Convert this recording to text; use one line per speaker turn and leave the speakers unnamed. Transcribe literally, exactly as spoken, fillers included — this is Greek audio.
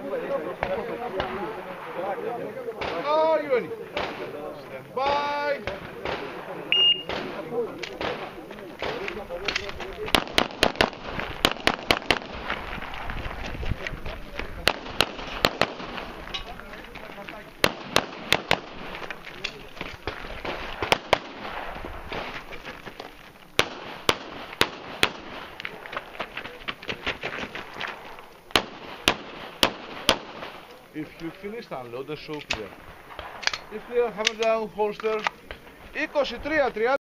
Are you ready? Stand by. If you finish unload the show clear. If clear, hammer down, holster. είκοσι τρία τριάντα.